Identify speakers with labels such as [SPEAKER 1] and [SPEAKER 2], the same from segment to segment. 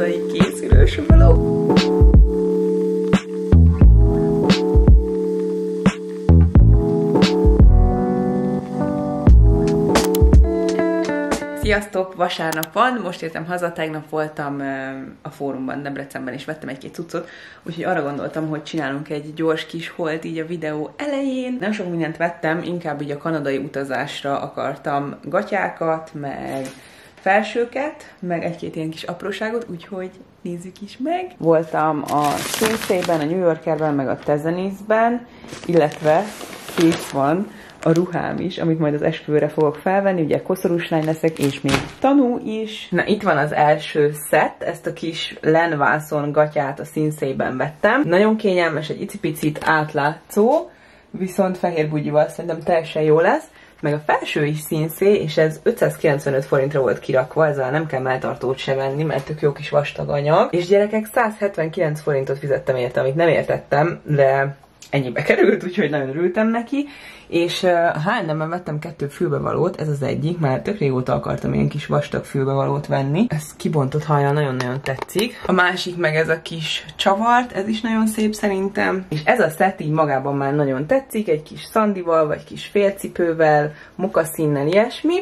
[SPEAKER 1] kanadai készülős vlog. Sziasztok! Vasárnap van, most értem haza, tegnap voltam a fórumban, Debrecenben, és vettem egy-két cuccot, úgyhogy arra gondoltam, hogy csinálunk egy gyors kis holt így a videó elején. Nem sok mindent vettem, inkább így a kanadai utazásra akartam gatyákat, meg felsőket, meg egy-két ilyen kis apróságot, úgyhogy nézzük is meg. Voltam a Sinsay-ben, a New Yorkerben, meg a Tezenisben, illetve kész van a ruhám is, amit majd az esküvőre fogok felvenni, ugye koszorús lány leszek, és még tanú is. Na, itt van az első szett, ezt a kis Len Vászon gatyát a Sinsay-ben vettem. Nagyon kényelmes, egy icipicit átlátszó, viszont fehér bugyival szerintem teljesen jó lesz. Meg a felső is Sinsay, és ez 595 forintra volt kirakva, ezzel nem kell melltartót se venni, mert tök jó kis vastag anyag. És gyerekek, 179 forintot fizettem érte, amit nem értettem, de ennyibe került, úgyhogy nagyon örültem neki. És a H&M-ben vettem 2 fülbevalót, ez az egyik, már tök régóta akartam ilyen kis vastag fülbevalót venni. Ez kibontott hajjal nagyon-nagyon tetszik. A másik meg ez a kis csavart, ez is nagyon szép szerintem. És ez a szett így magában már nagyon tetszik, egy kis szandival, vagy kis félcipővel, mokaszínnel, ilyesmi.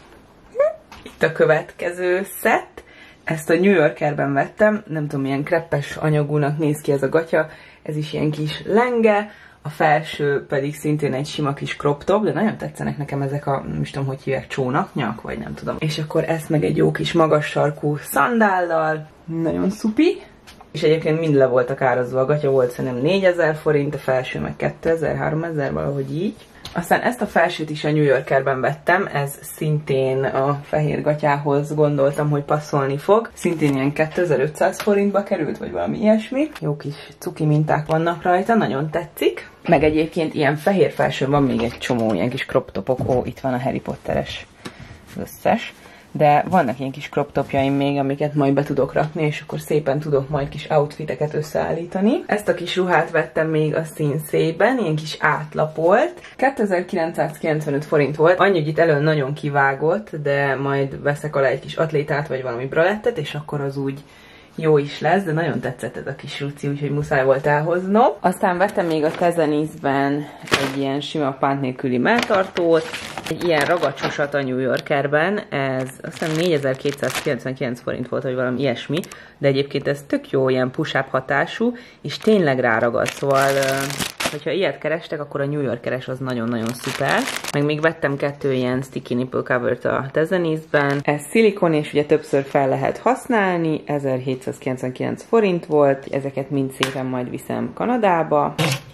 [SPEAKER 1] Itt a következő szett. Ezt a New Yorkerben vettem, nem tudom, milyen kreppes anyagúnak néz ki ez a gatya, ez is ilyen kis lenge, a felső pedig szintén egy sima kis crop top, de nagyon tetszenek nekem ezek a, nem is tudom, hogy hívják, csónaknyak, vagy nem tudom. És akkor ezt meg egy jó kis magas sarkú szandállal, nagyon szupi. És egyébként mind le voltak árazva, a gatya volt szerintem 4000 forint, a felső meg 2000, 3000, valahogy így. Aztán ezt a felsőt is a New Yorkerben vettem, ez szintén a fehér gatyához gondoltam, hogy passzolni fog. Szintén ilyen 2500 forintba került, vagy valami ilyesmi. Jó kis cuki minták vannak rajta, nagyon tetszik. Meg egyébként ilyen fehér felsőn van még egy csomó ilyen kis crop topok. Ó, itt van a Harry Potteres összes. De vannak ilyen kis crop topjaim még, amiket majd be tudok rakni, és akkor szépen tudok majd kis outfiteket összeállítani. Ezt a kis ruhát vettem még a Sinsay-ben, ilyen kis átlapolt. 2995 forint volt. Annyi, hogy itt elő nagyon kivágott, de majd veszek alá egy kis atlétát, vagy valami bralettet, és akkor az úgy jó is lesz, de nagyon tetszett ez a kis ruci, úgyhogy muszáj volt elhoznom. Aztán vettem még a Tezenisben egy ilyen sima pánt nélküli melltartót, egy ilyen ragacsosat a New Yorkerben, ez azt hiszem 4299 forint volt, vagy valami ilyesmi, de egyébként ez tök jó, ilyen push-up hatású, és tényleg ráragad, szóval hogyha ilyet kerestek, akkor a New Yorkeres az nagyon-nagyon szuper. Meg még vettem 2 ilyen sticky nipple covert a Tezenisben. Ez szilikon, és ugye többször fel lehet használni, 1799 forint volt, ezeket mind szépen majd viszem Kanadába.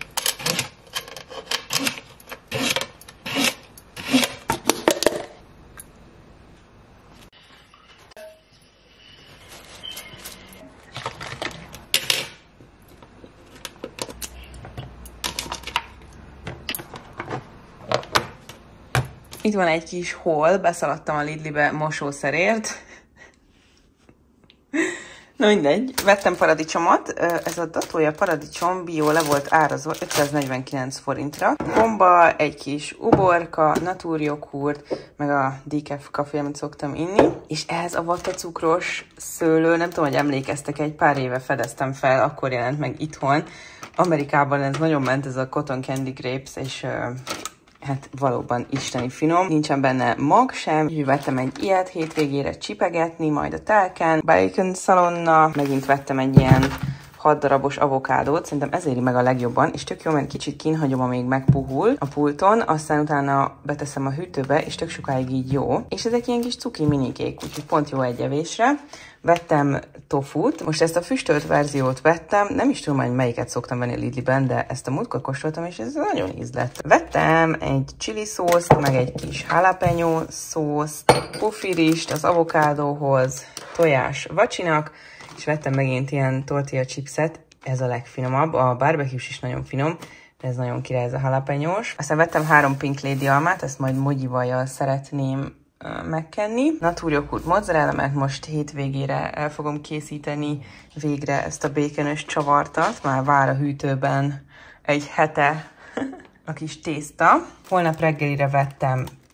[SPEAKER 1] Itt van egy kis haul, beszaladtam a Lidlibe mosószerért. Na mindegy, vettem paradicsomot, ez a datója paradicsom bio le volt árazva 549 forintra. Bomba, egy kis uborka, natúrjoghurt, meg a decaf kafé, amit szoktam inni. És ez a vattacukros szőlő, nem tudom, hogy emlékeztek, egy pár éve fedeztem fel, akkor jelent meg itthon. Amerikában ez nagyon ment, ez a cotton candy grapes, és hát valóban isteni finom. Nincsen benne mag sem. Úgyhogy vettem egy ilyet hétvégére csipegetni, majd a telken. Bacon szalonna. Megint vettem egy ilyen 6 darabos avokádót. Szerintem ez éri meg a legjobban. És tök jó, mert kicsit kínhagyom, amíg megpuhul a pulton. Aztán utána beteszem a hűtőbe, és tök sokáig így jó. És ezek ilyen kis cuki minikék, úgyhogy pont jó egy evésre. Vettem tofut. Most ezt a füstölt verziót vettem. Nem is tudom, hogy melyiket szoktam venni a Lidliben, de ezt a múltkor kóstoltam, és ez nagyon ízlett. Vettem egy chili szószt, meg egy kis jalapeno szószt, pufirist az avokádóhoz, tojás vacsinak, és vettem megint ilyen tortilla chipset. Ez a legfinomabb. A barbecue-s is nagyon finom, de ez nagyon király, ez a jalapenyós. Aztán vettem 3 Pink Lady almát, ezt majd mogyivajjal szeretném megkenni. Natúrjoghurt mozzarella, mert most hétvégére el fogom készíteni végre ezt a békönös csavartat. Már vár a hűtőben egy hete a kis tészta. Holnap reggelire vettem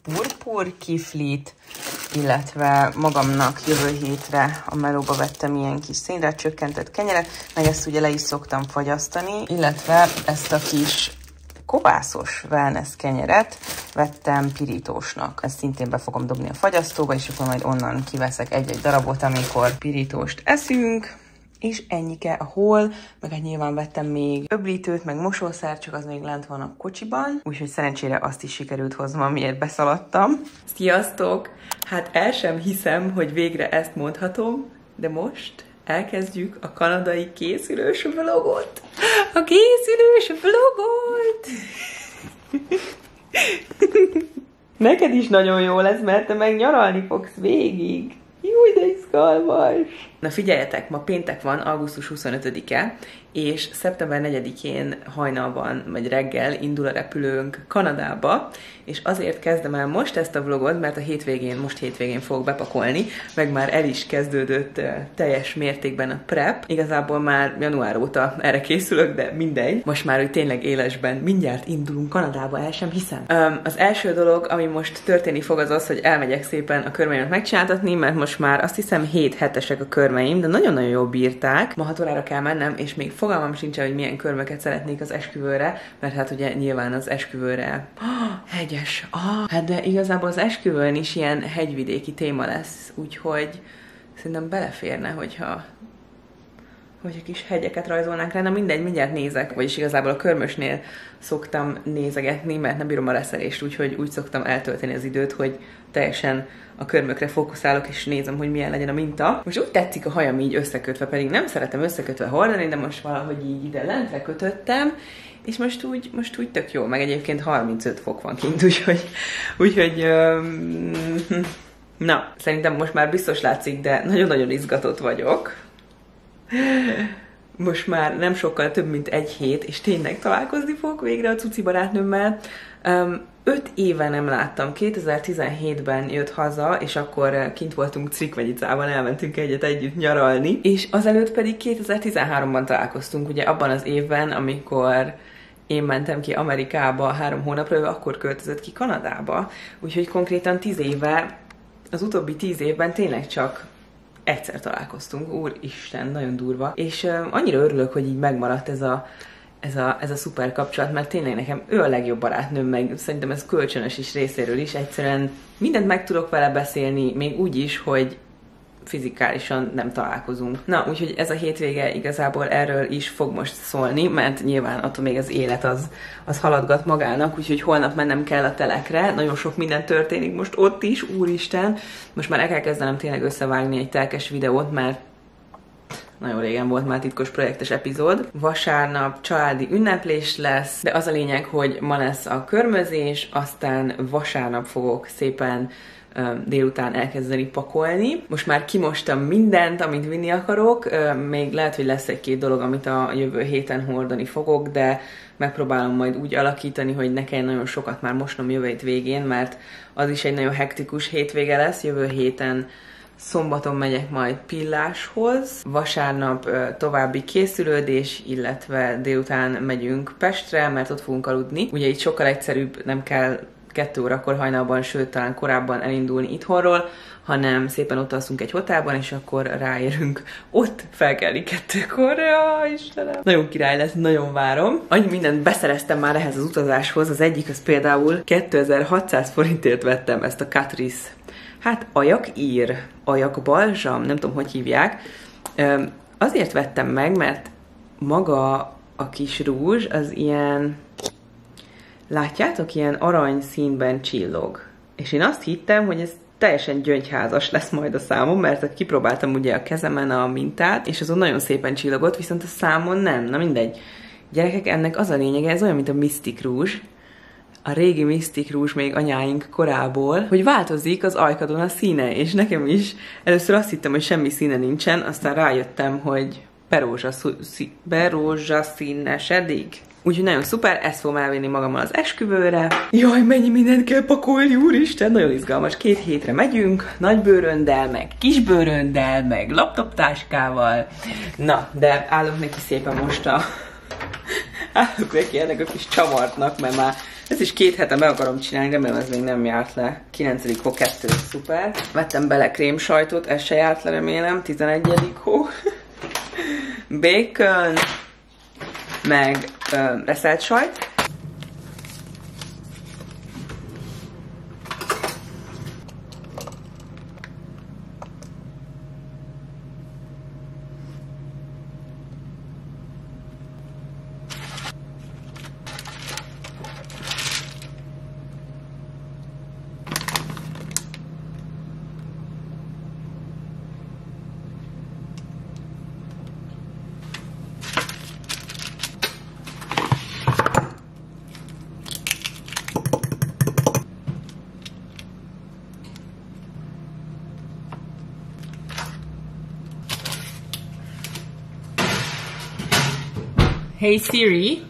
[SPEAKER 1] purpur kiflit, illetve magamnak jövő hétre a melóba vettem ilyen kis szénre csökkentett kenyeret, meg ezt ugye le is szoktam fagyasztani, illetve ezt a kis kovászos wellness kenyeret vettem pirítósnak. Ezt szintén be fogom dobni a fagyasztóba, és akkor majd onnan kiveszek egy-egy darabot, amikor pirítóst eszünk. És ennyike a hol, meg hát nyilván vettem még öblítőt, meg mosószert, csak az még lent van a kocsiban, úgyhogy szerencsére azt is sikerült hoznom, amiért beszaladtam. Sziasztok! Hát el sem hiszem, hogy végre ezt mondhatom, de most elkezdjük a kanadai készülős vlogot. A készülős vlogot! Neked is nagyon jó lesz, mert te meg nyaralni fogsz végig. Júj, de izgalmas! Na figyeljetek, ma péntek van, augusztus 25-e, és szeptember 4-én hajnalban, vagy reggel indul a repülőnk Kanadába, és azért kezdem el most ezt a vlogot, mert most hétvégén fogok bepakolni, meg már el is kezdődött teljes mértékben a prep. Igazából már január óta erre készülök, de mindegy. Most már, hogy tényleg élesben mindjárt indulunk Kanadába, el sem hiszem. Az első dolog, ami most történni fog, az az, hogy elmegyek szépen a körmeimet megcsináltatni, mert most már azt hiszem 7 hetesek a körmeim, de nagyon-nagyon jól bírták. Ma 6 órára kell mennem, és még fogalmam sincs, hogy milyen körmöket szeretnék az esküvőre, mert hát ugye nyilván az esküvőre hegyes. Hát de igazából az esküvőn is ilyen hegyvidéki téma lesz, úgyhogy szerintem beleférne, hogyha kis hegyeket rajzolnánk rá. Na mindegy, mindjárt nézek, vagyis igazából a körmösnél szoktam nézegetni, mert nem bírom a reszelést, úgyhogy úgy szoktam eltölteni az időt, hogy teljesen a körmökre fókuszálok, és nézem, hogy milyen legyen a minta. Most úgy tetszik a hajam így összekötve, pedig nem szeretem összekötve hordani, de most valahogy így ide lentre kötöttem, és most úgy tök jó, meg egyébként 35 fok van kint, úgyhogy na, szerintem most már biztos látszik, de nagyon-nagyon izgatott vagyok. Most már nem sokkal több, mint egy hét, és tényleg találkozni fogok végre a cuci barátnőmmel. 5 éve nem láttam, 2017-ben jött haza, és akkor kint voltunk Crikvenyicában, elmentünk együtt nyaralni, és azelőtt pedig 2013-ban találkoztunk, ugye abban az évben, amikor én mentem ki Amerikába 3 hónapra, ő akkor költözött ki Kanadába, úgyhogy konkrétan 10 éve, az utóbbi 10 évben tényleg csak egyszer találkoztunk, úristen, nagyon durva, és annyira örülök, hogy így megmaradt ez a szuper kapcsolat, mert tényleg nekem ő a legjobb barátnőm, meg szerintem ez kölcsönös is részéről is, egyszerűen mindent meg tudok vele beszélni, még úgy is, hogy fizikálisan nem találkozunk. Na, úgyhogy ez a hétvége igazából erről is fog most szólni, mert nyilván attól még az élet az haladgat magának, úgyhogy holnap mennem kell a telekre, nagyon sok minden történik most ott is, úristen. Most már el kell kezdenem tényleg összevágni egy telkes videót, mert nagyon régen volt már titkos projektes epizód. Vasárnap családi ünneplés lesz, de az a lényeg, hogy ma lesz a körmözés, aztán vasárnap fogok szépen délután elkezdeni pakolni. Most már kimostam mindent, amit vinni akarok, még lehet, hogy lesz 1-2 dolog, amit a jövő héten hordani fogok, de megpróbálom majd úgy alakítani, hogy ne kelljen nagyon sokat már mosnom jövő hét végén, mert az is egy nagyon hektikus hétvége lesz. Jövő héten szombaton megyek majd pilláshoz, vasárnap további készülődés, illetve délután megyünk Pestre, mert ott fogunk aludni. Ugye itt sokkal egyszerűbb, nem kell 2 órakor hajnalban, sőt talán korábban elindulni itthonról, hanem szépen ott alszunk egy hotelban, és akkor ráérünk ott felkelni 2-kor. Istenem! Nagyon király lesz, nagyon várom. Annyi mindent beszereztem már ehhez az utazáshoz, az egyik az például 2600 forintért vettem ezt a Catrice. Hát ajak balzsam, nem tudom, hogy hívják. Azért vettem meg, mert maga a kis rúzs az ilyen, látjátok, ilyen arany színben csillog. És én azt hittem, hogy ez teljesen gyöngyházas lesz majd a számom, mert kipróbáltam ugye a kezemen a mintát, és azon nagyon szépen csillogott, viszont a számon nem. Na mindegy. Gyerekek, ennek az a lényege, ez olyan, mint a Mystic rúzs, a régi Mystic rúzs még anyáink korából, hogy változik az ajkadon a színe, és nekem is először azt hittem, hogy semmi színe nincsen, aztán rájöttem, hogy berózsaszínesedik. Úgyhogy nagyon szuper, ezt fogom elvinni magammal az esküvőre. Jaj, mennyi mindent kell pakolni, úristen, nagyon izgalmas. 2 hétre megyünk, nagybőröndel, meg kisbőröndel, meg laptoptáskával. Na, de állok neki szépen most állok neki ennek a kis csavartnak, mert már Ezt is 2 hete meg akarom csinálni, remélem ez még nem járt le. 9. hó 2, szuper. Vettem bele krémsajtot, ez se járt le, remélem. 11. hó. Bacon, meg reszelt sajt. Hey Siri,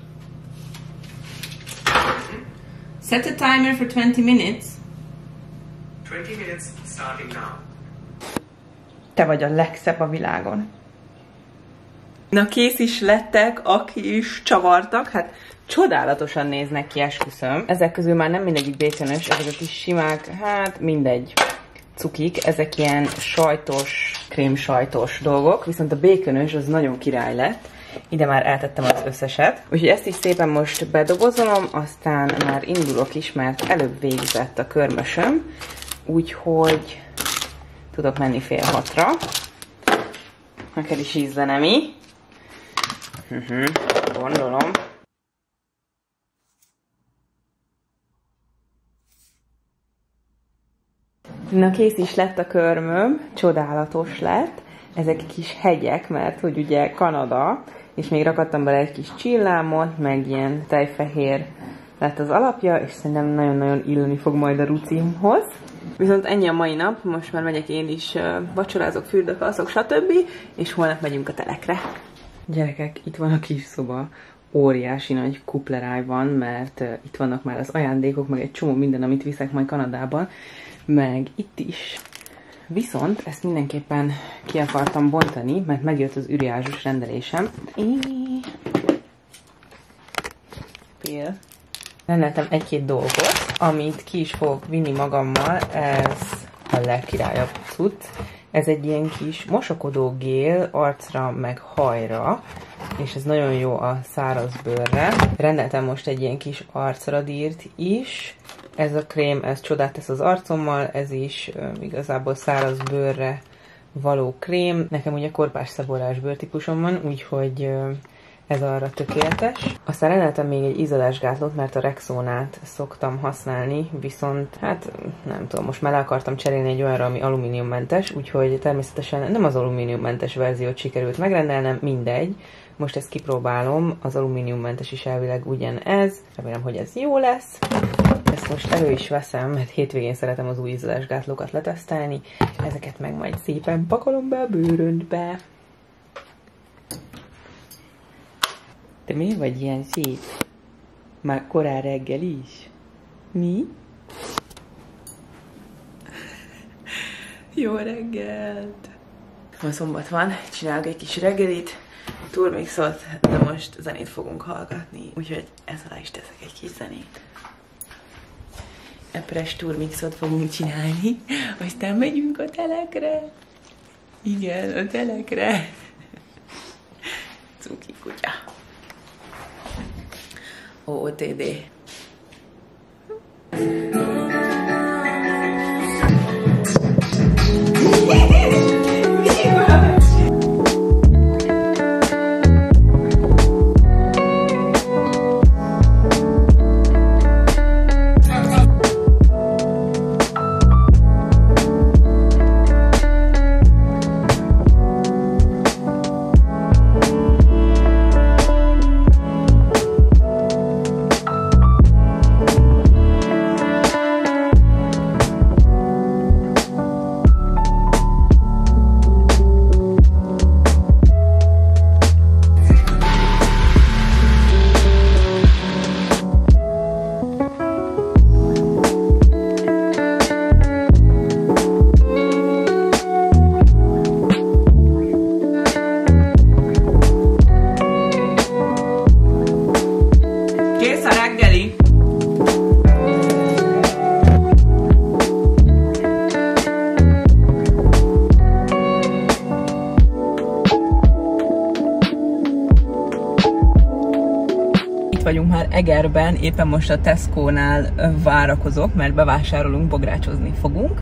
[SPEAKER 1] set a timer for 20 minutes.
[SPEAKER 2] 20 minutes starting now.
[SPEAKER 1] Te vagy a legszebb a világon. Na kész is lettek, aki is csavartak, hát csodálatosan néznek ki, esküszöm. Ezek közül már nem mindegyik békönös, ezek a kis simák, hát mindegy cukik, ezek ilyen sajtos, krémsajtos dolgok, viszont a békönös az nagyon király lett. Ide már eltettem az összeset. Úgyhogy ezt is szépen most bedobozolom, aztán már indulok is, mert előbb végzett a körmösöm. Úgyhogy tudok menni 5:30-ra. Neked is ízlene mi? Gondolom. Na kész is lett a körmöm, csodálatos lett. Ezek kis hegyek, mert hogy ugye Kanada, és még rakadtam bele egy kis csillámot, meg ilyen tejfehér lett az alapja, és szerintem nagyon-nagyon illeni fog majd a rucimhoz. Viszont ennyi a mai nap, most már megyek én is, vacsorázok, fürdök, alszok, stb. És holnap megyünk a telekre. Gyerekek, itt van a kis szoba, óriási nagy kupleráj van, mert itt vannak már az ajándékok, meg egy csomó minden, amit viszek majd Kanadában, meg itt is. Viszont ezt mindenképpen ki akartam bontani, mert megjött az űriázsus rendelésem. Rendeltem 1-2 dolgot, amit ki is fogok vinni magammal, ez a legkirályabb cucc. Ez egy ilyen kis mosakodó gél arcra meg hajra, és ez nagyon jó a száraz bőrre. Rendeltem most egy ilyen kis arcradírt is. Ez a krém, ez csodát tesz az arcommal, ez is igazából száraz bőrre való krém. Nekem ugye korpás szaborás bőrtípusom van, úgyhogy ez arra tökéletes. Aztán rendeltem még egy izzadásgátlót, mert a Rexonát szoktam használni, viszont hát nem tudom, most már le akartam cserélni egy olyanra, ami alumíniummentes, úgyhogy természetesen nem az alumíniummentes verziót sikerült megrendelnem, mindegy. Most ezt kipróbálom, az alumíniummentes is elvileg ugyanez, remélem, hogy ez jó lesz. Ezt most elő is veszem, mert hétvégén szeretem az új izzadásgátlókat letesztelni, ezeket meg majd szépen pakolom be a bőröntbe. Te miért vagy ilyen szép? Már korán reggel is? Mi? Jó reggelt! Ma szombat van, csinálok egy kis reggelit, turmixot, de most zenét fogunk hallgatni, úgyhogy ez alá is teszek egy kis zenét. Epres turmixot fogunk csinálni, aztán megyünk a telekre. Igen, a telekre. Cuki kutya. OOTD. vagyunk már Egerben, éppen most a Tesco-nál várakozok, mert bevásárolunk, bográcsozni fogunk.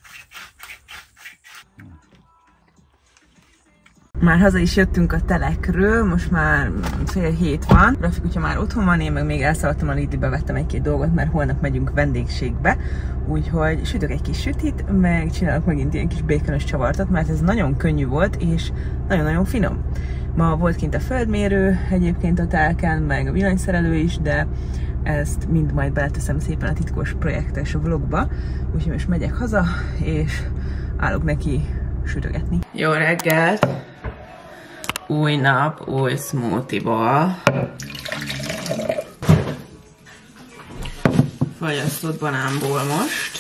[SPEAKER 1] Már haza is jöttünk a telekről, most már 6:30 van. Rafi kutya már otthon van, én meg még elszaladtam a Lidlbe, vettem egy-két dolgot, mert holnap megyünk vendégségbe. Úgyhogy sütök egy kis sütit, meg csinálok megint ilyen kis békönös csavartot, mert ez nagyon könnyű volt, és nagyon-nagyon finom. Ma volt kint a földmérő, egyébként a telken, meg a villanyszerelő is, de ezt mind majd beleteszem szépen a titkos projektes vlogba. Úgyhogy most megyek haza, és állok neki sütögetni. Jó reggelt! Új nap, új smoothie-ból. Fagyasztott banánból most.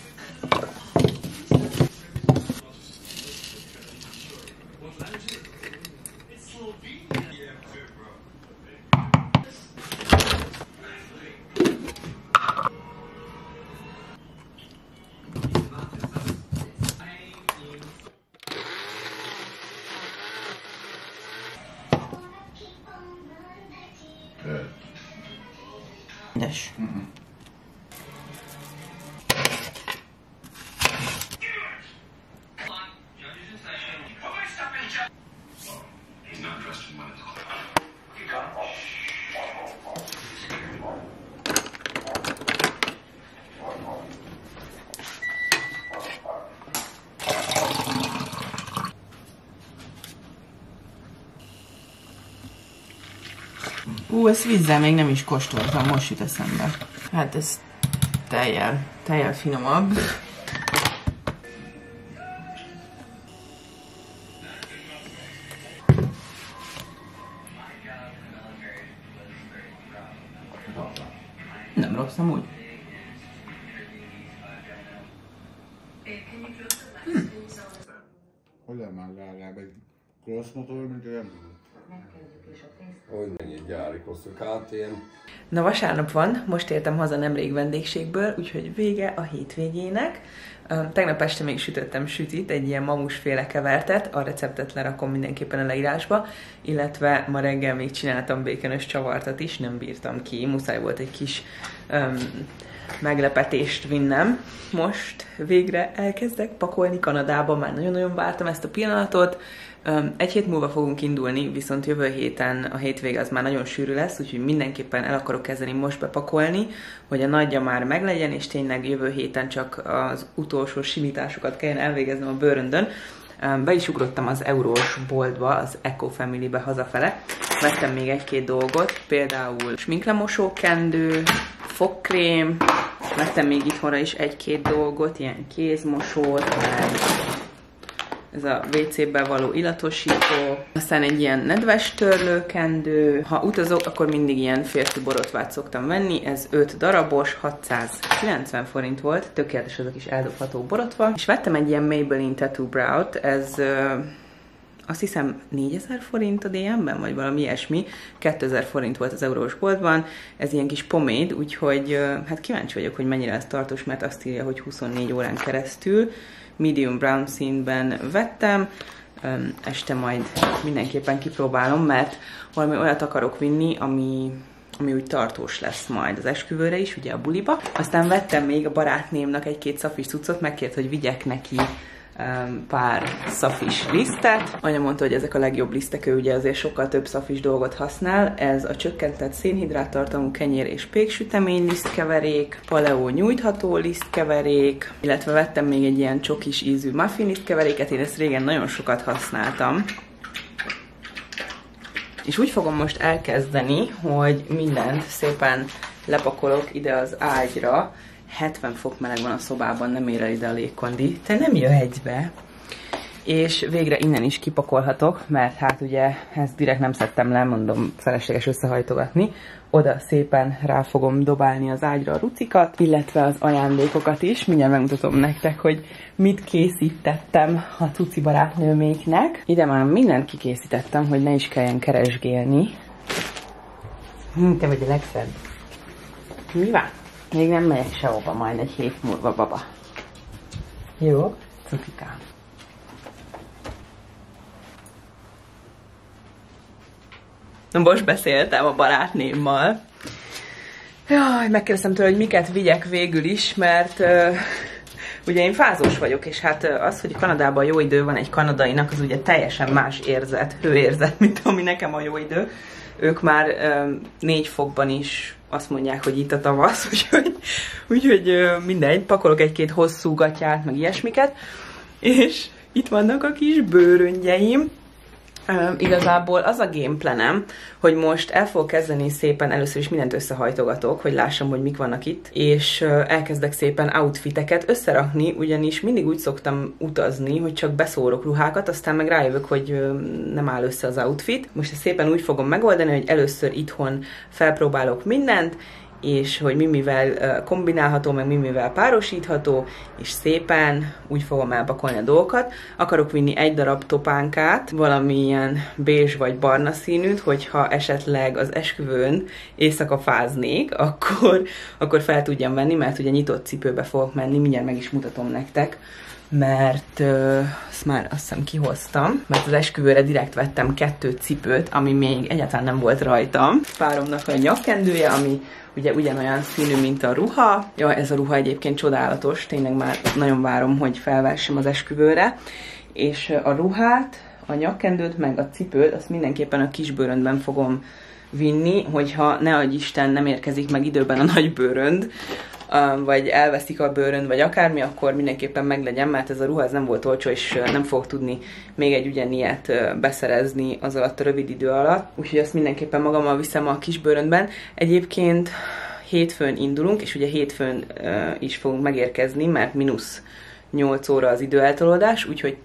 [SPEAKER 1] Yes. Ezt vízzel még nem is kóstoltam, most jut eszembe. Hát ez tejjel finomabb. Nem rossz amúgy.
[SPEAKER 3] Hogy már legalább egy cross motor, mint olyan?
[SPEAKER 4] Hogy mennyi gyári kosztukát én.
[SPEAKER 1] Na vasárnap van, most értem haza nemrég vendégségből, úgyhogy vége a hétvégének. Tegnap este még sütöttem sütit, egy ilyen mamusféle kevertet, a receptet lerakom mindenképpen a leírásba, illetve ma reggel még csináltam békönös csavartat is, nem bírtam ki, muszáj volt egy kis meglepetést vinnem. Most végre elkezdek pakolni Kanadába, már nagyon-nagyon vártam ezt a pillanatot. Egy hét múlva fogunk indulni, viszont jövő héten a hétvége az már nagyon sűrű lesz, úgyhogy mindenképpen el akarok kezdeni most bepakolni, hogy a nagyja már meglegyen, és tényleg jövő héten csak az utolsó simításokat kelljen elvégeznem a bőröndön. Be is ugrottam az eurós boltba, az Eco Family-be hazafele. Vettem még egy-két dolgot, például sminklemosó kendő, fogkrém, vettem még itthonra is egy-két dolgot, ilyen kézmosót, ez a WC-ben való illatosító, aztán egy ilyen nedves törlőkendő. Ha utazok, akkor mindig ilyen férfi borotvát szoktam venni, ez 5 darabos, 690 forint volt, tökéletes az a kis eldobható borotva. És vettem egy ilyen Maybelline Tattoo Brow-t, ez azt hiszem 4000 forint a DM-ben, vagy valami ilyesmi, 2000 forint volt az eurós boltban, ez ilyen kis poméd, úgyhogy hát kíváncsi vagyok, hogy mennyire ez tartós, mert azt írja, hogy 24 órán keresztül. Medium brown színben vettem, este majd mindenképpen kipróbálom, mert valami olyat akarok vinni, ami úgy tartós lesz majd az esküvőre is, ugye a buliba. Aztán vettem még a barátnémnak egy-két szafis cuccot, megkért, hogy vigyek neki pár szafis lisztet. Anya mondta, hogy ezek a legjobb lisztek, ő ugye azért sokkal több szafis dolgot használ. Ez a csökkentett szénhidráttartalmú kenyér és péksütemény lisztkeverék, paleo nyújtható lisztkeverék, illetve vettem még egy ilyen csokis ízű muffin lisztkeveréket, én ezt régen nagyon sokat használtam. És úgy fogom most elkezdeni, hogy mindent szépen lepakolok ide az ágyra. 70 fok meleg van a szobában, nem ér el ide a légkondi. Te nem jöhetsz be. És végre innen is kipakolhatok, mert hát ugye ezt direkt nem szedtem le, mondom, felesleges összehajtogatni. Oda szépen rá fogom dobálni az ágyra a rucikat, illetve az ajándékokat is. Mindjárt megmutatom nektek, hogy mit készítettem a cuci barátnőméknek. Ide már mindent kikészítettem, hogy ne is kelljen keresgélni. Te vagy a legszebb. Mi van? Még nem megyek sehova, majd egy hét múlva, baba. Jó? Cucikám. Most beszéltem a barátnémmal, Jaj, megkérdeztem tőle, hogy miket vigyek végül is, mert ugye én fázós vagyok, és hát az, hogy Kanadában jó idő van egy kanadainak, az ugye teljesen más érzet, hőérzet, mint ami nekem a jó idő. Ők már 4 fokban is azt mondják, hogy itt a tavasz, úgyhogy mindegy, pakolok egy-két hosszú gatyát, meg ilyesmiket, és itt vannak a kis bőröngyeim. Igazából az a gameplanem, hogy most el fogok kezdeni szépen, először is mindent összehajtogatok, hogy lássam, hogy mik vannak itt, és elkezdek szépen outfiteket összerakni, ugyanis mindig úgy szoktam utazni, hogy csak beszórok ruhákat, aztán meg rájövök, hogy nem áll össze az outfit. Most ezt szépen úgy fogom megoldani, hogy először itthon felpróbálok mindent, és hogy mi-mivel kombinálható, meg mi-mivel párosítható, és szépen úgy fogom elpakolni a dolgokat. Akarok vinni egy darab topánkát, valamilyen bézs vagy barna színűt, hogyha esetleg az esküvőn éjszaka fáznék, akkor fel tudjam venni, mert ugye nyitott cipőbe fogok menni, mindjárt meg is mutatom nektek, mert azt már azt hiszem kihoztam, mert az esküvőre direkt vettem 2 cipőt, ami még egyáltalán nem volt rajtam. Páromnak a nyakkendője, ami ugye ugyanolyan színű, mint a ruha. Ja, ez a ruha egyébként csodálatos, tényleg már nagyon várom, hogy felvessem az esküvőre. És a ruhát, a nyakkendőt, meg a cipőt, azt mindenképpen a kisbőröndben fogom vinni, hogyha ne adj Isten nem érkezik meg időben a nagy bőrönd, vagy elveszik a bőrönd, vagy akármi, akkor mindenképpen meglegyen, mert ez a ruha ez nem volt olcsó, és nem fog tudni még egy ugyanilyet beszerezni az alatt a rövid idő alatt. Úgyhogy azt mindenképpen magammal viszem a kis bőröndben. Egyébként hétfőn indulunk, és ugye hétfőn is fogunk megérkezni, mert -8 óra az időeltolódás, úgyhogy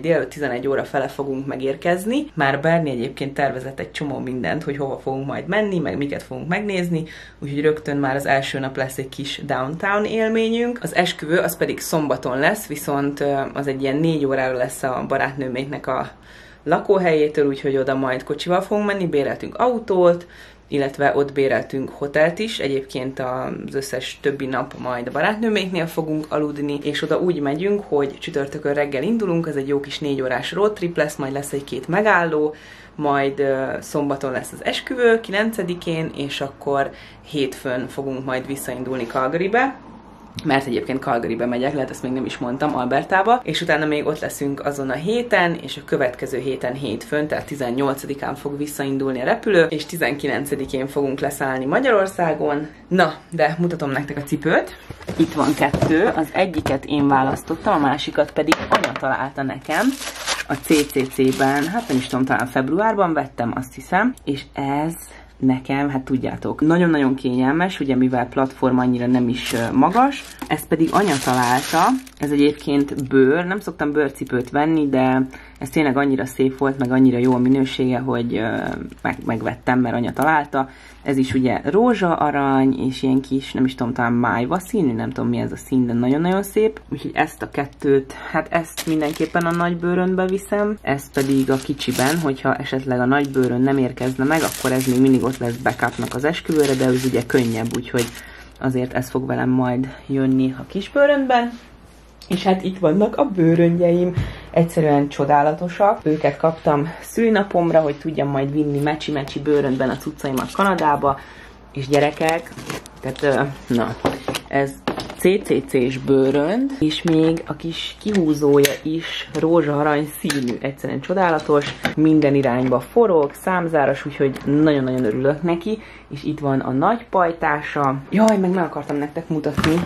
[SPEAKER 1] 11 óra fele fogunk megérkezni. Már Bernie egyébként tervezett egy csomó mindent, hogy hova fogunk majd menni, meg miket fogunk megnézni, úgyhogy rögtön már az első nap lesz egy kis downtown élményünk. Az esküvő az pedig szombaton lesz, viszont az egy ilyen 4 órára lesz a barátnőméknek a lakóhelyétől, úgyhogy oda majd kocsival fogunk menni, béreltünk autót, illetve ott béreltünk hotelt is, egyébként az összes többi nap majd a barátnőméknél fogunk aludni, és oda úgy megyünk, hogy csütörtökön reggel indulunk, ez egy jó kis 4 órás roadtrip lesz, majd lesz egy-két megálló, majd szombaton lesz az esküvő, 9-én, és akkor hétfőn fogunk majd visszaindulni Calgarybe, mert egyébként Calgarybe megyek, lehet ezt még nem is mondtam, Albertába, és utána még ott leszünk azon a héten, és a következő héten hétfőn, tehát 18-án fog visszaindulni a repülő, és 19-én fogunk leszállni Magyarországon. Na, de mutatom nektek a cipőt. Itt van 2, az egyiket én választottam, a másikat pedig anya találta nekem. A CCC-ben, hát nem is tudom, talán februárban vettem, azt hiszem, és ez nekem, hát tudjátok, nagyon-nagyon kényelmes, ugye mivel platform annyira nem is magas, ezt pedig anya találta, ez egyébként bőr, nem szoktam bőrcipőt venni, de ez tényleg annyira szép volt, meg annyira jó a minősége, hogy megvettem, mert anya találta. Ez is ugye rózsa arany, és ilyen kis, nem is tudom, talán májva színű, nem tudom mi ez a szín, de nagyon-nagyon szép. Úgyhogy ezt a 2-t, hát ezt mindenképpen a nagy bőrönbe viszem, ezt pedig a kicsiben, hogyha esetleg a nagy bőrön nem érkezne meg, akkor ez még mindig ott lesz backupnak az esküvőre, de ez ugye könnyebb, úgyhogy azért ez fog velem majd jönni a kis bőrönben. És hát itt vannak a bőröngyeim, egyszerűen csodálatosak. Őket kaptam szülinapomra, hogy tudjam majd vinni mecsi-mecsi bőröndben a cuccaimat Kanadába. És gyerekek, tehát na, ez CCC-s bőrönd, és még a kis kihúzója is rózsa-arany színű, egyszerűen csodálatos, minden irányba forog, számzáras, úgyhogy nagyon-nagyon örülök neki, és itt van a nagy pajtása. Jaj, meg meg akartam nektek mutatni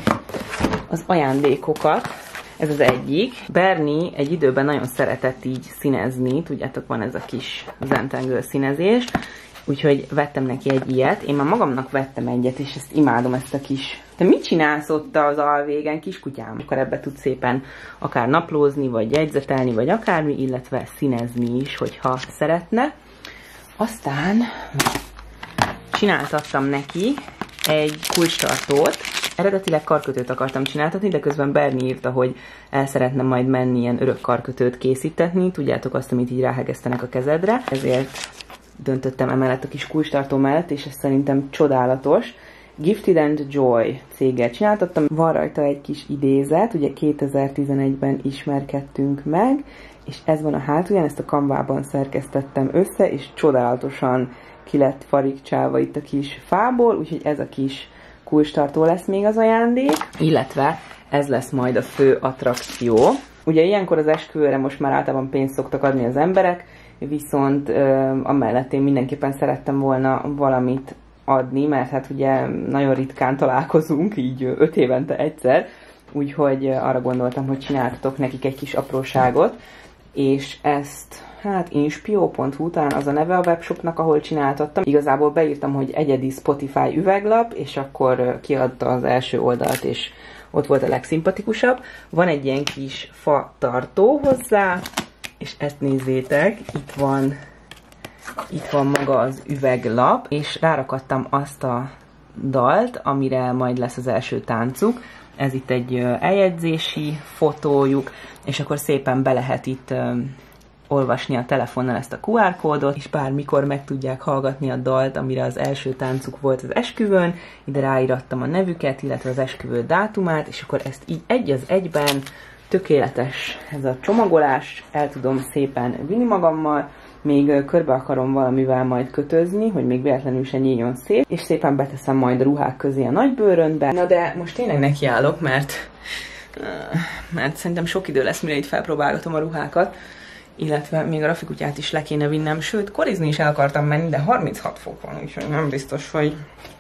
[SPEAKER 1] az ajándékokat. Ez az egyik. Bernie egy időben nagyon szeretett így színezni, tudjátok, van ez a kis Zentangle színezés, úgyhogy vettem neki egy ilyet. Én már magamnak vettem egyet, és ezt imádom, ezt a kis... Te mit csinálsz ott az alvégen, kiskutyám? Akkor ebbe tudsz szépen akár naplózni, vagy jegyzetelni, vagy akármi, illetve színezni is, hogyha szeretne. Aztán csináltattam neki egy kulcstartót. Eredetileg karkötőt akartam csináltatni, de közben Bernie írta, hogy el szeretne majd menni ilyen örök karkötőt készítetni. Tudjátok azt, amit így ráhegesztenek a kezedre. Ezért döntöttem emellett a kis kulcstartó mellett, és ez szerintem csodálatos. Gifted and Joy céggel csináltattam. Van rajta egy kis idézet, ugye 2011-ben ismerkedtünk meg, és ez van a hátulján, ezt a Canvában szerkesztettem össze, és csodálatosan ki lett farigcsálva itt a kis fából, úgyhogy ez a kis kulcstartó lesz még az ajándék, illetve ez lesz majd a fő attrakció. Ugye ilyenkor az esküvőre most már általában pénzt szoktak adni az emberek, viszont amellett én mindenképpen szerettem volna valamit adni, mert hát ugye nagyon ritkán találkozunk, így 5 évente egyszer, úgyhogy arra gondoltam, hogy csináltatok nekik egy kis apróságot, és ezt, hát inspio.hu talán az a neve a webshopnak, ahol csináltattam. Igazából beírtam, hogy egyedi Spotify üveglap, és akkor kiadta az első oldalt, és ott volt a legszimpatikusabb. Van egy ilyen kis fa tartó hozzá, és ezt nézzétek, itt van maga az üveglap, és rárakadtam azt a dalt, amire majd lesz az első táncuk. Ez itt egy eljegyzési fotójuk, és akkor szépen be lehet itt olvasni a telefonnal ezt a QR kódot, és bármikor meg tudják hallgatni a dalt, amire az első táncuk volt az esküvőn. Ide ráírattam a nevüket, illetve az esküvő dátumát, és akkor ezt így egy az egyben, tökéletes ez a csomagolás, el tudom szépen vinni magammal, még körbe akarom valamivel majd kötözni, hogy még véletlenül se nyíljon szét, és szépen beteszem majd a ruhák közé a nagybőröntbe. Na de most tényleg nekiállok, mert szerintem sok idő lesz, mire itt felpróbálgatom a ruhákat, illetve még a Rafi kutyát is le kéne vinnem, sőt, korizni is el akartam menni, de 36 fok van, úgyhogy nem biztos, hogy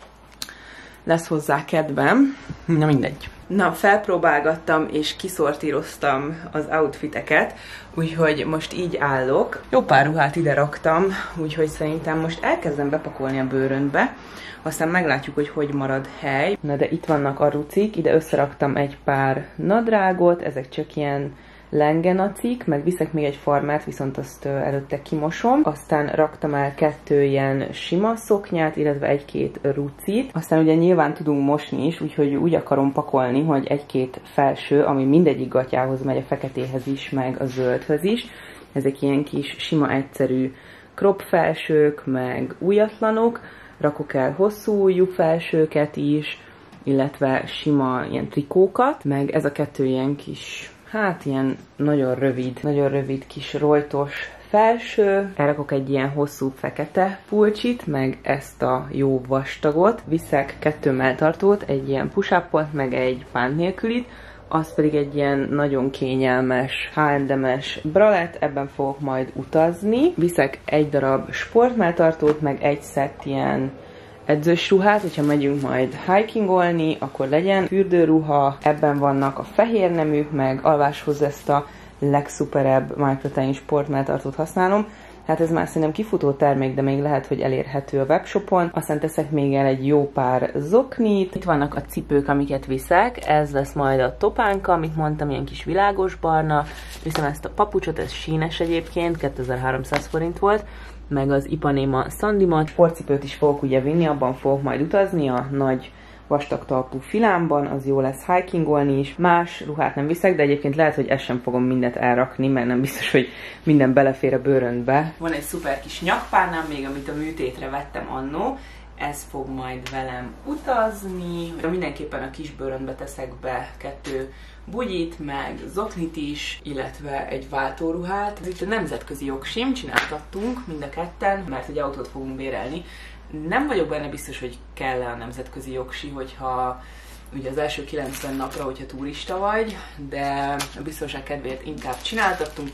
[SPEAKER 1] lesz hozzá kedvem. Na mindegy. Na, felpróbálgattam és kiszortíroztam az outfiteket, úgyhogy most így állok. Jó pár ruhát ide raktam, úgyhogy szerintem most elkezdem bepakolni a bőröntbe, aztán meglátjuk, hogy marad hely. Na de itt vannak a rucik, ide összeraktam egy pár nadrágot, ezek csak ilyen lengenacik, meg viszek még egy farmát, viszont azt előtte kimosom. Aztán raktam el 2 ilyen sima szoknyát, illetve 1-2 rucit. Aztán ugye nyilván tudunk mosni is, úgyhogy úgy akarom pakolni, hogy 1-2 felső, ami mindegyik gatyához megy, a feketéhez is, meg a zöldhöz is. Ezek ilyen kis sima egyszerű crop felsők, meg újatlanok. Rakok el hosszú ujjú felsőket is, illetve sima ilyen trikókat, meg ez a 2 ilyen kis, hát ilyen nagyon rövid kis rojtos felső. Elrakok egy ilyen hosszú fekete pulcsit, meg ezt a jó vastagot. Viszek 2 melltartót, egy ilyen push-upot, meg egy pánt nélkülit. Az pedig egy ilyen nagyon kényelmes, H&M-es bralett, ebben fogok majd utazni. Viszek egy darab sportmelltartót, meg egy szett ilyen edzős ruhát, hogyha megyünk majd hikingolni, akkor legyen fürdőruha, ebben vannak a fehér neműk, meg alváshoz ezt a legszuperebb Microtein sportmelltartót használom. Hát ez már szerintem kifutó termék, de még lehet, hogy elérhető a webshopon. Aztán teszek még el egy jó pár zoknit. Itt vannak a cipők, amiket viszek. Ez lesz majd a topánka, amit mondtam, ilyen kis világos barna. Viszem ezt a papucsot, ez sínes egyébként, 2300 forint volt. Meg az Ipanema Sandimat. Sportcipőt is fogok ugye vinni, abban fogok majd utazni, a nagy vastag talpú filámban, az jó lesz hikingolni is. Más ruhát nem viszek, de egyébként lehet, hogy ezt sem fogom mindent elrakni, mert nem biztos, hogy minden belefér a bőröntbe. Van egy szuper kis nyakpárnám még, amit a műtétre vettem annó. Ez fog majd velem utazni. Mindenképpen a kis bőröntbe teszek be 2 bugyit, meg zoknit is, illetve egy váltóruhát. Itt a nemzetközi jogsim, csináltattunk mind a ketten, mert egy autót fogunk bérelni. Nem vagyok benne biztos, hogy kell a nemzetközi jogsi, hogyha ugye az első 90 napra, hogyha turista vagy, de a biztonság kedvéért inkább csináltattunk,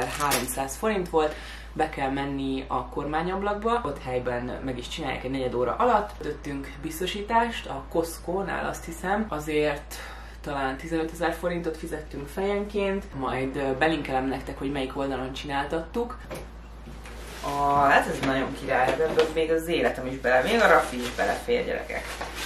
[SPEAKER 1] 2300 forint volt, be kell menni a kormányablakba, ott helyben meg is csinálják egy 4 óra alatt. Döttünk biztosítást a Costco-nál, azt hiszem, azért talán 15 000 forintot fizettünk fejenként, majd belinkelem nektek, hogy melyik oldalon csináltattuk. Hát ez nagyon király, ebből még az életem is bele, még a Rafi is belefér, gyerekek.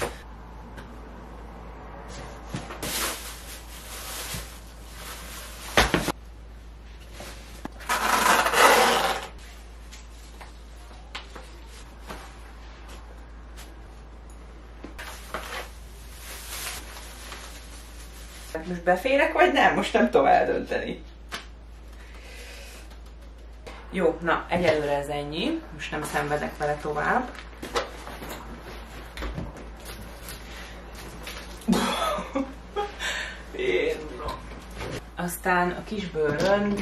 [SPEAKER 1] Most beférek, vagy nem? Most nem tudom eldönteni. Jó, na, egyelőre ez ennyi. Most nem szenvedek vele tovább. Aztán a kis bőrönd.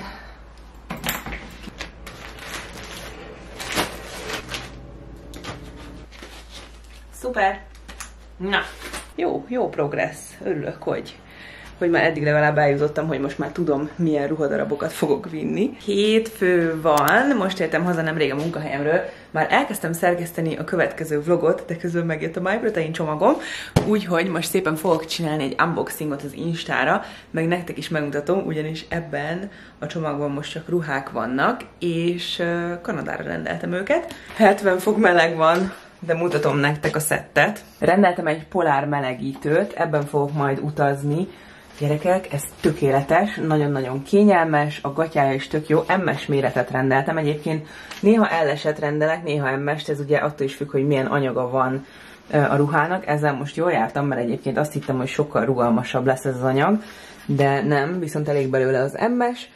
[SPEAKER 1] Szuper! Na, Jó progressz. Örülök, hogy már eddig legalább eljutottam, hogy most már tudom, milyen ruhadarabokat fogok vinni. Hétfő van, most értem haza nemrég a munkahelyemről, már elkezdtem szerkeszteni a következő vlogot, de közben megjött a MyProtein csomagom, úgyhogy most szépen fogok csinálni egy unboxingot az Instára, meg nektek is megmutatom, ugyanis ebben a csomagban most csak ruhák vannak, és Kanadára rendeltem őket. 70 fok meleg van, de mutatom nektek a szettet. Rendeltem egy polár melegítőt, ebben fogok majd utazni. Gyerekek, ez tökéletes, nagyon-nagyon kényelmes, a gatyája is tök jó, MS méretet rendeltem. Egyébként néha L-eset rendelek, néha MS-t, ez ugye attól is függ, hogy milyen anyaga van a ruhának. Ezzel most jól jártam, mert egyébként azt hittem, hogy sokkal rugalmasabb lesz ez az anyag, de nem, viszont elég belőle az MS,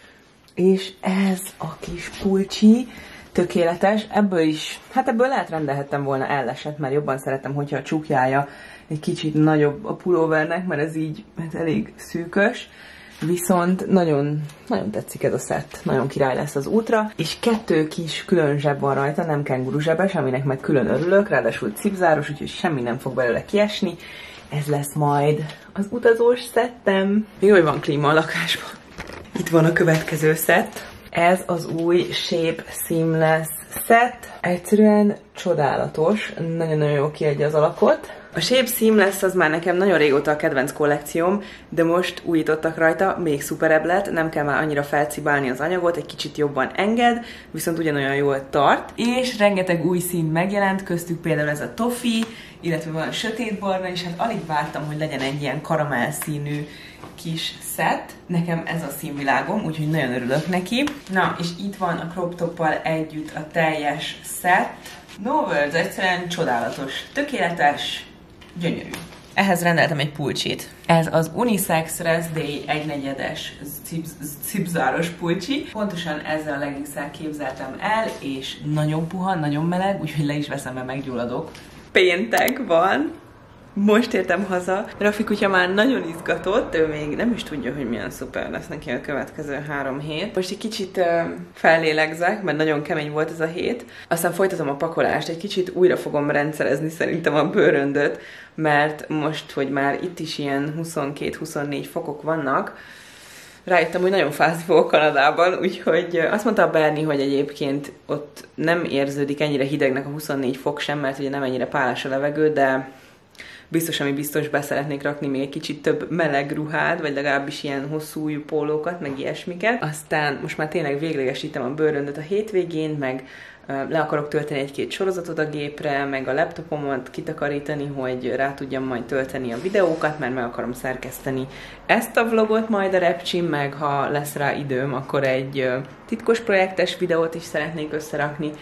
[SPEAKER 1] és ez a kis pulcsi, tökéletes, ebből lehet rendelhettem volna L-eset, mert jobban szeretem, hogyha a csukjája egy kicsit nagyobb a pulóvernek, mert ez így elég szűkös, viszont nagyon tetszik ez a szett, nagyon király lesz az útra, és 2 kis külön zseb van rajta, nem kenguru zsebes, aminek meg külön örülök, ráadásul cipzáros, úgyhogy semmi nem fog belőle kiesni, ez lesz majd az utazós szettem. Jó, hogy van klíma a lakásban. Itt van a következő szett. Ez az új Shape Seamless szett. Egyszerűen csodálatos, nagyon-nagyon jó kiadja az alakot. A Shape Seamless az már nekem nagyon régóta a kedvenc kollekcióm, de most újítottak rajta, még szuperebb lett, nem kell már annyira felcibálni az anyagot, egy kicsit jobban enged, viszont ugyanolyan jól tart. És rengeteg új szín megjelent, köztük például ez a toffee, illetve van sötétbarna, és hát alig vártam, hogy legyen egy ilyen karamell színű kis szett. Nekem ez a színvilágom, úgyhogy nagyon örülök neki. Na, és itt van a crop toppal együtt a teljes szett. No words, egyszerűen csodálatos, tökéletes, gyönyörű. Ehhez rendeltem egy pulcsit. Ez az Unisex Rest Day 1/4-es cipzáros pulcsi. Pontosan ezzel a leggingsszel képzeltem el, és nagyon puha, nagyon meleg, úgyhogy le is veszem, mert meggyulladok. Péntek van. Most értem haza. Rafi kutya már nagyon izgatott, ő még nem is tudja, hogy milyen szuper lesz neki a következő 3 hét. Most egy kicsit fellélegzek, mert nagyon kemény volt ez a hét. Aztán folytatom a pakolást, egy kicsit újra fogom rendszerezni szerintem a bőröndöt, mert most, hogy már itt is ilyen 22-24 fokok vannak, rájöttem, hogy nagyon fázni fogok Kanadában, úgyhogy azt mondta a Berni, hogy egyébként ott nem érződik ennyire hidegnek a 24 fok sem, mert ugye nem ennyire pálás a levegő, de ami biztos be szeretnék rakni még egy kicsit több meleg ruhát, vagy legalábbis ilyen hosszú ujjú pólókat, meg ilyesmiket. Aztán most már tényleg véglegesítem a bőröndöt a hétvégén, meg le akarok tölteni 1-2 sorozatot a gépre, meg a laptopomat kitakarítani, hogy rá tudjam majd tölteni a videókat, mert meg akarom szerkeszteni ezt a vlogot majd a Repcsin, meg ha lesz rá időm, akkor egy titkos projektes videót is szeretnék összerakni.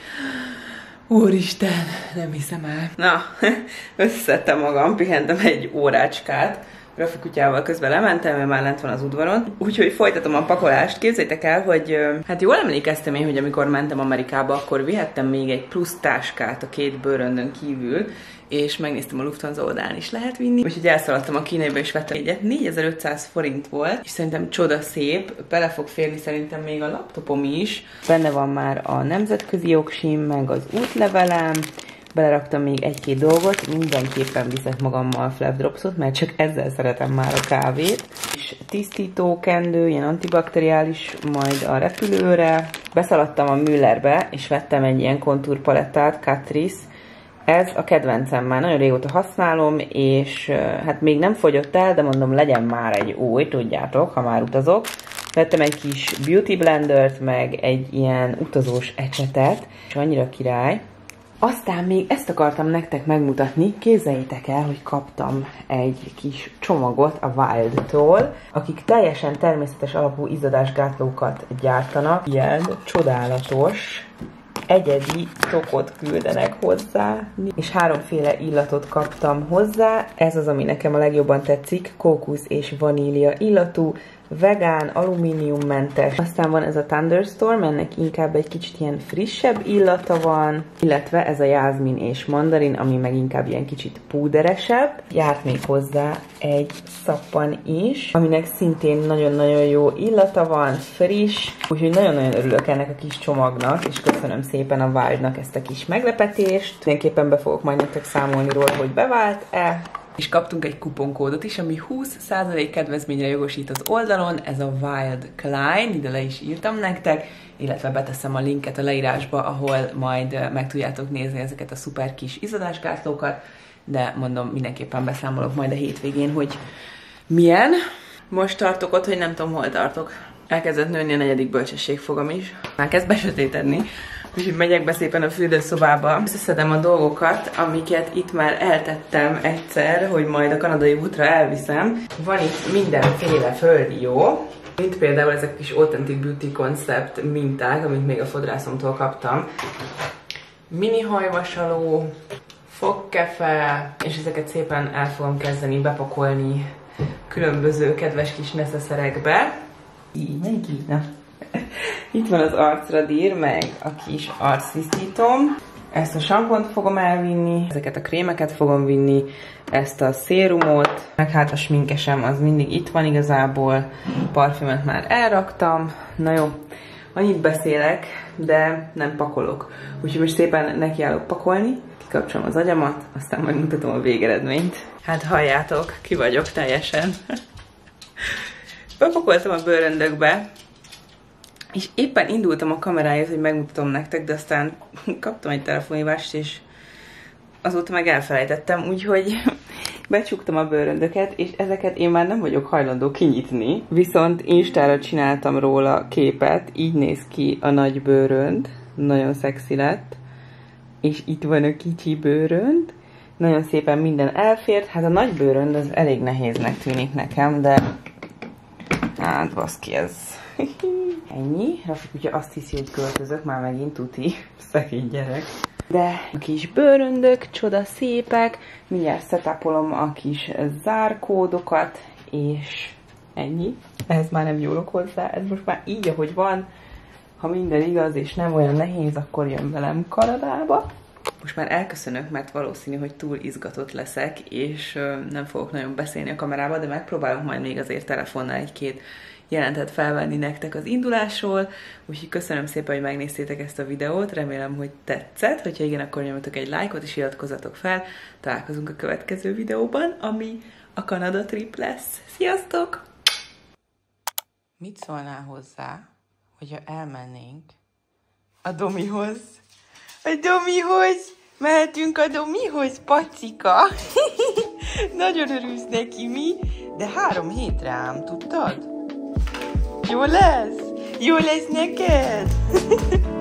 [SPEAKER 1] Úristen, nem hiszem el. Na, összeszedtem magam, pihentem egy órácskát. Rafi kutyával közben lementem, mert már lent van az udvaron. Úgyhogy folytatom a pakolást. Képzeljétek el, hogy hát jól emlékeztem én, hogy amikor mentem Amerikába, akkor vihettem még egy plusz táskát a 2 bőröndön kívül, és megnéztem a Lufthansa oldalán is lehet vinni. Úgyhogy elszaladtam a kínaiba és vettem egyet. 4500 forint volt, és szerintem csoda szép. Bele fog férni szerintem még a laptopom is. Benne van már a nemzetközi jogsim, meg az útlevelem. Beleraktam még 1-2 dolgot, mindenképpen viszek magammal flapdropsot, mert csak ezzel szeretem már a kávét. És tisztító kendő, ilyen antibakteriális, majd a repülőre. Beszaladtam a Müllerbe, és vettem egy ilyen kontúrpalettát, Catrice. Ez a kedvencem, már nagyon régóta használom, és hát még nem fogyott el, de mondom, legyen már egy új, tudjátok, ha már utazok. Vettem egy kis beauty blendert, meg egy ilyen utazós ecsetet, és annyira király. Aztán még ezt akartam nektek megmutatni, képzeljétek el, hogy kaptam egy kis csomagot a Wild-tól, akik teljesen természetes alapú izzadásgátlókat gyártanak, ilyen csodálatos, egyedi tokot küldenek hozzá, és 3 illatot kaptam hozzá. Ez az, ami nekem a legjobban tetszik, kókusz és vanília illatú, vegán, alumíniummentes. Aztán van ez a Thunderstorm, ennek inkább egy kicsit ilyen frissebb illata van, illetve ez a jázmin és mandarin, ami meg inkább ilyen kicsit púderesebb. Járt még hozzá egy szappan is, aminek szintén nagyon-nagyon jó illata van, friss, úgyhogy nagyon-nagyon örülök ennek a kis csomagnak, és köszönöm szépen a Wildnak ezt a kis meglepetést. Mindenképpen be fogok majd nektek számolni róla, hogy bevált-e. És kaptunk egy kuponkódot is, ami 20% kedvezményre jogosít az oldalon, ez a Wild Klein, ide le is írtam nektek, illetve beteszem a linket a leírásba, ahol majd meg tudjátok nézni ezeket a szuper kis izzadásgátlókat, de mondom, mindenképpen beszámolok majd a hétvégén, hogy milyen. Most tartok ott, hogy nem tudom, hol tartok. Elkezdett nőni a 4. bölcsességfogam is. Már kezd besötétedni, úgyhogy megyek be szépen a fürdőszobába. Összeszedem a dolgokat, amiket itt már eltettem egyszer, hogy majd a kanadai útra elviszem. Van itt mindenféle földió, mint például ezek kis Authentic Beauty Concept minták, amit még a fodrászomtól kaptam. Mini hajvasaló, fogkefe, és ezeket szépen el fogom kezdeni bepakolni különböző kedves kis neszeszerekbe. Így, melyik így? Na. Itt van az arcradír, meg a kis arctisztítom. Ezt a sampont fogom elvinni, ezeket a krémeket fogom vinni, ezt a szérumot, meg hát a sminkesem az mindig itt van igazából, parfümöt már elraktam. Na jó, annyit beszélek, de nem pakolok. Úgyhogy most szépen nekiállok pakolni, kikapcsolom az agyamat, aztán majd mutatom a végeredményt. Hát halljátok, ki vagyok teljesen. Bepakoltam a bőröndökbe, és éppen indultam a kameráért, hogy megmutatom nektek, de aztán kaptam egy telefonhívást, és azóta meg elfelejtettem, úgyhogy becsuktam a bőröndöket, és ezeket én már nem vagyok hajlandó kinyitni. Viszont Instára csináltam róla képet, így néz ki a nagy bőrönd, nagyon szexi lett, és itt van a kicsi bőrönd, nagyon szépen minden elfért, hát a nagy bőrönd az elég nehéznek tűnik nekem, de hát baszki, ez ennyi. Rafik ugye azt hiszi, hogy költözök, már megint tuti, szegény gyerek. De a kis bőröndök, csoda szépek, mindjárt setupolom a kis zárkódokat, és ennyi. Ehhez már nem nyúlok hozzá, ez most már így, ahogy van. Ha minden igaz és nem olyan nehéz, akkor jön velem Kanadába. Most már elköszönök, mert valószínű, hogy túl izgatott leszek, és nem fogok nagyon beszélni a kamerába, de megpróbálok majd még azért telefonnal egy-két jelentet felvenni nektek az indulásról. Úgyhogy köszönöm szépen, hogy megnéztétek ezt a videót, remélem, hogy tetszett. Hogyha igen, akkor nyomjatok egy lájkot, és iratkozzatok fel. Találkozunk a következő videóban, ami a Kanada trip lesz. Sziasztok! Mit szólnál hozzá, hogyha elmennénk a Domihoz? A Domihoz! Mehetünk a Domihoz, pacika! Nagyon örülsz neki, mi? De 3 hétre ám, tudtad? Jó lesz? Jó lesz neked?